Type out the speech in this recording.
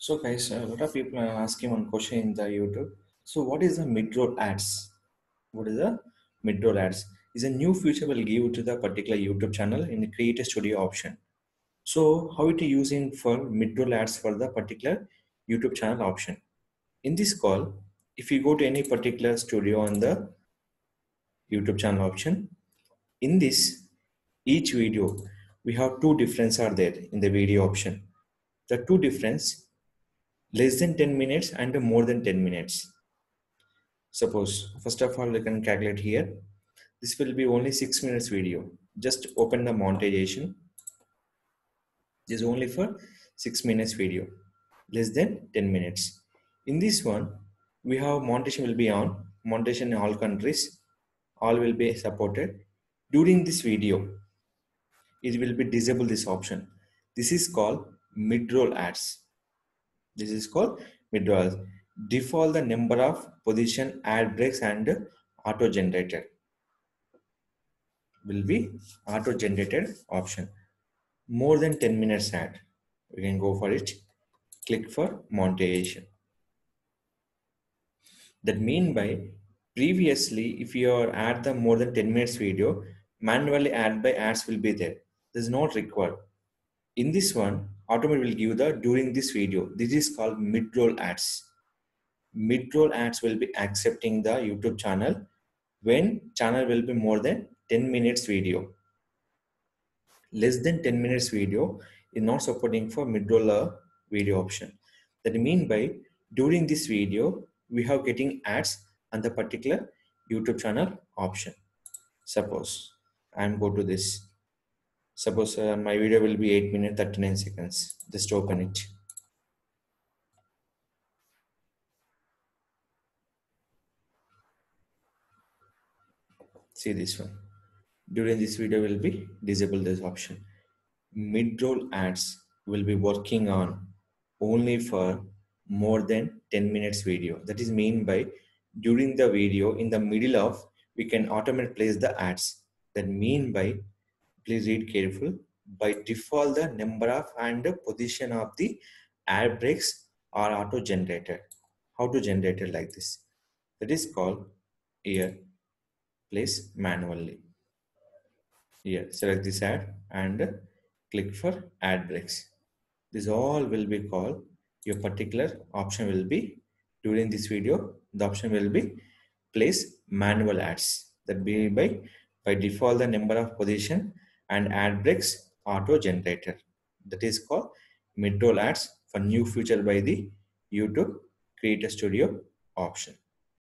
So guys, a lot of people are asking one question in the YouTube. So what is the mid-roll ads? What is the mid-roll ads? Is a new feature will give to the particular YouTube channel in the create a studio option. So how it is using for mid-roll ads for the particular YouTube channel option. In this call, if you go to any particular studio on the YouTube channel option, in this each video we have two difference are there in the video option. The two difference less than 10 minutes and more than 10 minutes. Suppose, first of all, we can calculate here. This will be only 6 minutes video. Just open the monetization. This is only for 6 minutes video, less than 10 minutes. In this one, we have monetization will be on, monetization in all countries, all will be supported. During this video, it will be disable this option. This is called mid-roll ads. This is called mid-roll. Default the number of position ad breaks and auto generated will be auto generated option. More than 10 minutes ad, we can go for it. Click for monetization. That mean by previously, if you are at the more than 10 minutes video, manually ad by ads will be there. This is not required. In this one, automatically will give the during this video. This is called mid-roll ads. Mid-roll ads will be accepting the YouTube channel when channel will be more than 10 minutes video. Less than 10 minutes video is not supporting for mid-roll video option. That mean by during this video, we have getting ads on the particular YouTube channel option. Suppose I'm go to this. Suppose my video will be 8 minutes 39 seconds. Just open it. See this one. During this video will be disable this option. Mid-roll ads will be working on only for more than 10 minutes video. That is mean by during the video in the middle of we can automatically place the ads. That mean by please read careful. By default the number of and the position of the ad breaks are auto generated. How to generate it like this? That is called here place manually. Here select this ad and click for ad breaks. This all will be called your particular option will be during this video. The option will be place manual ads. That be by default the number of position and ad breaks auto generated. That is called mid-roll ads for new feature by the YouTube Creator Studio option.